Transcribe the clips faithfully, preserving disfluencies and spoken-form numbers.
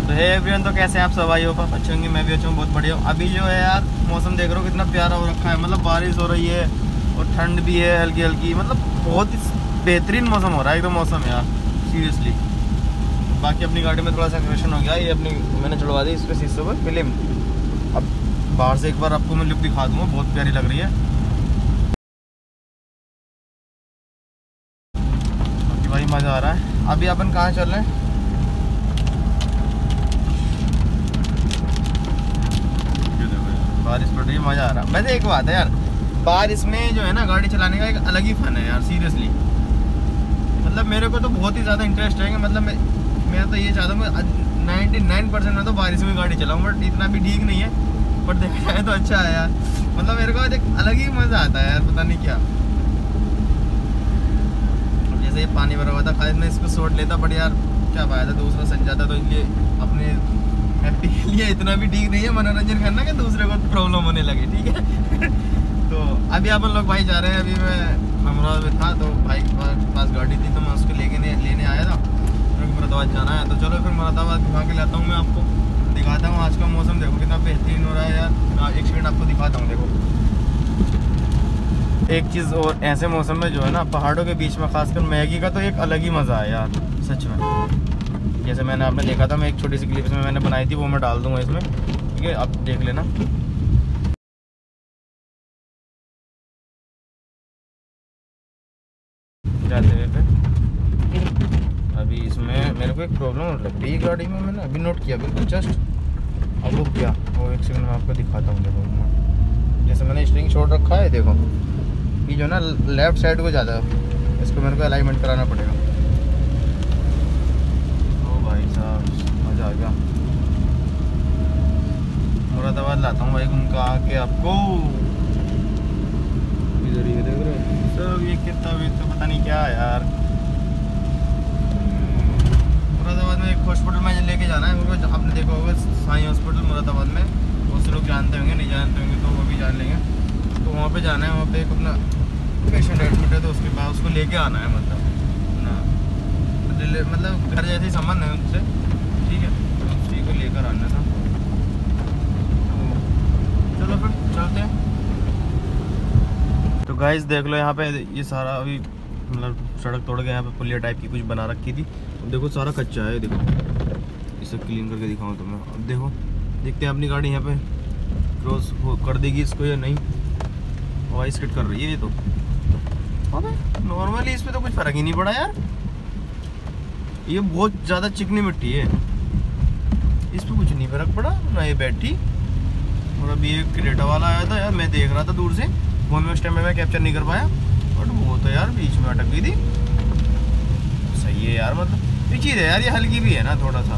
तो है एवरीवन, तो कैसे हैं आप सब? आई होप आप अच्छे होंगे, मैं भी अच्छा हूँ, बहुत बढ़िया हूँ। अभी जो है यार मौसम देख रहे हो कितना प्यारा हो रखा है, मतलब बारिश हो रही है और ठंड भी है हल्की हल्की, मतलब बहुत ही बेहतरीन मौसम हो रहा है एकदम मौसम यार, सीरियसली। बाकी अपनी गाड़ी में थोड़ा सा क्रेशन हो गया, ये अपनी मैंने चढ़वा दी इसके शीशे पर फिल्म। अब बाहर से एक बार आपको मैं लुक दिखा दूँगा, बहुत प्यारी लग रही है। बाकी भाई मज़ा आ रहा है। अभी अपन कहाँ चल रहे हैं? बारिश पड़ रही है, मज़ा आ रहा है। वैसे एक बात है यार, बारिश में जो है ना गाड़ी चलाने का एक अलग ही फन है यार, सीरियसली। मतलब मेरे को तो बहुत ही ज़्यादा इंटरेस्ट है कि मतलब मैं मैं तो ये चाहता हूँ नाइन्टी नाइन परसेंट में तो बारिश में गाड़ी चलाऊँ, बट इतना भी ठीक नहीं है, बट देखा जाए तो अच्छा है यार। मतलब मेरे को एक अलग ही मज़ा आता है यार, पता नहीं क्या। अब जैसे ये पानी भरा हुआ था, खाली मैं इसको सोच लेता, बट यार क्या फायदा, दूसरा सज जाता, तो इसलिए अपने हैप्पी के लिए इतना भी ठीक नहीं है मनोरंजन करना कि दूसरे को प्रॉब्लम होने लगे, ठीक है। तो अभी अपन लोग भाई जा रहे हैं। अभी मैं अमरावती में था तो भाई के पास गाड़ी थी, तो मैं उसको लेके लेने आया था। फिर मुरादाबाद जाना है, तो चलो फिर मुरादाबाद घुमा के लाता हूँ मैं आपको, दिखाता हूँ। आज का मौसम देखो कितना बेहतरीन हो रहा है यार, एक सेकंड आपको दिखाता हूँ। देखो एक चीज़ और, ऐसे मौसम में जो है ना पहाड़ों के बीच में खासकर मैगी का तो एक अलग ही मज़ा है यार, सच में। जैसे मैंने आपने देखा था, मैं एक छोटी सी क्लिप इसमें मैंने बनाई थी, वो मैं डाल दूँगा इसमें, ठीक है, आप देख लेना। जाते हुए पे अभी इसमें मेरे को एक प्रॉब्लम लग रही है गाड़ी में, मैंने अभी नोट किया बिल्कुल जस्ट। अब रुक गया वो, एक सेकंड में आपको दिखाता हूँ। देखो जैसे मैंने स्ट्रिंग छोड़ रखा है, देखो ये जो ना लेफ़्ट साइड को ज़्यादा, इसको मेरे को अलाइनमेंट कराना पड़ेगा। ओ भाई साहब मज़ा आ गया। मुरादाबाद लाता हूँ भाई घूम के आके आपको। इधर ये देख रहे हो सब, ये कितना भी तो पता नहीं क्या यार। मुरादाबाद में एक हॉस्पिटल में लेके जाना है मेरे को, आपने देखा होगा साई हॉस्पिटल मुरादाबाद में, बहुत से लोग जानते होंगे, नहीं जानते होंगे तो वो भी जान लेंगे। तो वहाँ पे जाना है, वहाँ पे एक अपना पेशेंट एडमिट है, तो उसके बाद उसको लेके आना है, मतलब ना मतलब घर जैसे ही संबंध है उससे, ठीक है, तो उसी को लेकर आना था। तो चलो फिर चलते हैं। तो गाइस देख लो यहाँ पे ये सारा अभी मतलब सड़क तोड़ के यहाँ पे पुलिया टाइप की कुछ बना रखी थी। अब देखो सारा कच्चा है, देखो इसे क्लीन करके दिखाऊँ तुम्हें। अब देखो देखते हैं अपनी गाड़ी यहाँ पे क्रॉस कर देगी इसको या नहीं। हवाई स्किट कर रही है ये तो, अबे नॉर्मली इस पर तो कुछ फ़र्क ही नहीं पड़ा यार, ये बहुत ज़्यादा चिकनी मिट्टी है, इस पर कुछ नहीं फ़र्क पड़ा ना, ये बैठी। और अभी एक क्रेटा वाला आया था यार, मैं देख रहा था दूर से, फोन में उस टाइम में मैं कैप्चर नहीं कर पाया, बट वो तो यार बीच में अटक गई थी। सही है यार, मतलब ये चीज़ है यार, ये हल्की भी है ना थोड़ा सा,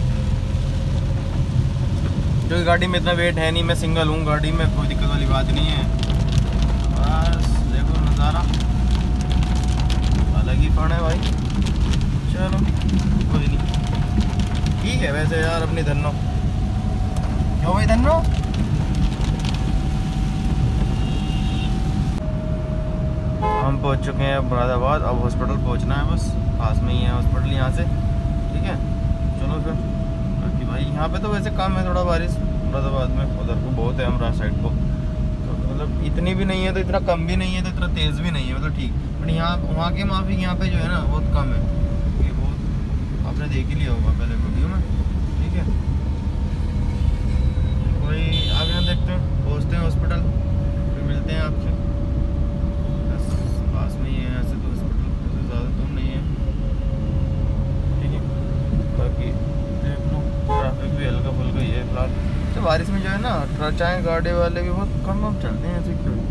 क्योंकि गाड़ी में इतना वेट है नहीं, मैं सिंगल हूँ गाड़ी में, कोई दिक्कत वाली बात नहीं है। बस देखो नज़ारा अलग ही फन है भाई। चलो कोई नहीं, ठीक है। वैसे यार अपनी धन्नो क्यों भाई, धन्नो हम पहुंच चुके हैं मुरादाबाद। अब हॉस्पिटल पहुंचना है, बस पास में ही है हॉस्पिटल यहाँ से, ठीक है। चलो फिर, बाकी भाई यहाँ पे तो वैसे कम है थोड़ा बारिश मुरादाबाद में, उधर को बहुत है अमरा साइड को, तो मतलब इतनी भी नहीं है तो इतना कम भी नहीं है, तो इतना तेज़ भी नहीं है, मतलब ठीक। बट यहाँ वहाँ के माफी यहाँ पे जो है ना बहुत कम है, ये बहुत आपने देख ही लिया होगा पहले वीडियो में, ठीक है। कोई आगे ना देखते हैं, पहुँचते हैं हॉस्पिटल, फिर मिलते हैं आपसे। पास में ही है ऐसे तो हॉस्पिटल, ऐसे ज़्यादा दूर नहीं है, ठीक है। बाकी देख लो ट्रैफिक भी हल्का फुल्का ही है फिलहाल, तो बारिश में जो है ना चाहे गाड़ी वाले भी बहुत कम कम चलते हैं ऐसे क्यों।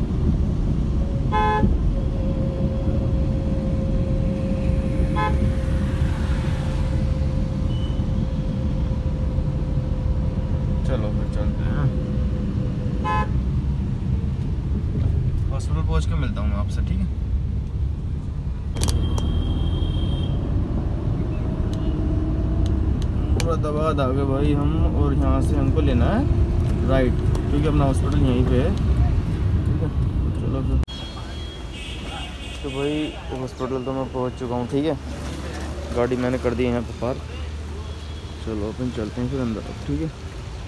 चलो फिर चलते हैं, हॉस्पिटल पहुंच के मिलता हूँ मैं आपसे, ठीक है। मुरादाबाद आ गए भाई हम, और यहाँ से हमको लेना है राइट, क्योंकि अपना हॉस्पिटल यहीं पे है, ठीक है। चलो फिर, तो भाई हॉस्पिटल तो मैं पहुँच चुका हूँ, ठीक है। गाड़ी मैंने कर दी यहाँ पे पार्क, चलो अपन चलते हैं फिर अंदर अब, ठीक है।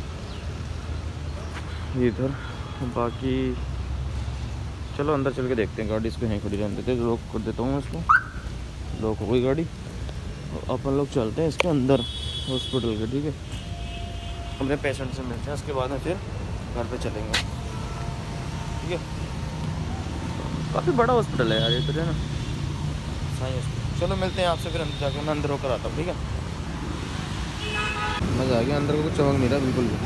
ये इधर, बाकी चलो अंदर चल के देखते हैं। गाड़ी इसको यहीं खड़ी रहने देते, लॉक कर देता हूँ इसको, लॉक हो गई गाड़ी। और अपन लोग चलते हैं इसके अंदर हॉस्पिटल के, ठीक है। अपने पेशेंट से मिलते हैं, उसके बाद में फिर घर पे चलेंगे, ठीक है। काफ़ी बड़ा हॉस्पिटल है यार ये तो, है ना, साईं हॉस्पिटल। चलो मिलते हैं आपसे फिर अंदर जाके, मैं अंदर होकर आता हूँ, ठीक है। मज़ा आ गया, अंदर को कुछ चमक नहीं रहा बिल्कुल भी,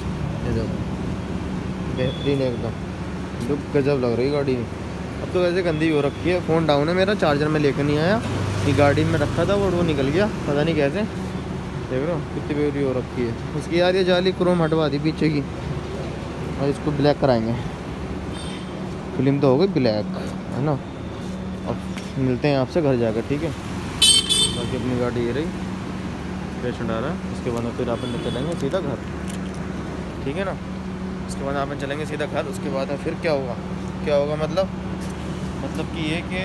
बेहतरीन है एकदम, जो गजब लग रही है गाड़ी। अब तो वैसे गंदी हो रखी है, फ़ोन डाउन है मेरा, चार्जर में लेकर नहीं आया, ये गाड़ी में रखा था वो वो निकल गया, पता नहीं कैसे। देख रहे हो कितनी बेहतरीन हो रखी है इसकी यार। ये जाली क्रोम हटवा दी पीछे की, और इसको ब्लैक कराएंगे। फिल्म तो हो गई ब्लैक, है ना। अब मिलते हैं आपसे घर जाकर, ठीक है। बाकी अपनी गाड़ी ये रही, पेशेंट आ रहा है, उसके बाद फिर अपन चलेंगे सीधा घर, ठीक है ना। उसके बाद अपन चलेंगे सीधा घर, उसके बाद फिर क्या होगा, क्या होगा मतलब मतलब कि ये कि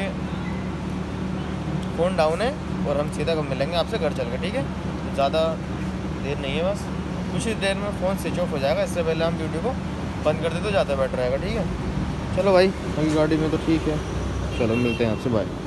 फ़ोन डाउन है और हम सीधा मिलेंगे आपसे घर चल के, ठीक है। ज़्यादा देर नहीं है, बस कुछ ही देर में फ़ोन स्विच ऑफ हो जाएगा। इससे पहले हम वीडियो को बंद कर दे तो ज़्यादा बेटर रहेगा, ठीक है। चलो भाई, अभी गाड़ी में तो ठीक है, चलो मिलते हैं आपसे, बाय।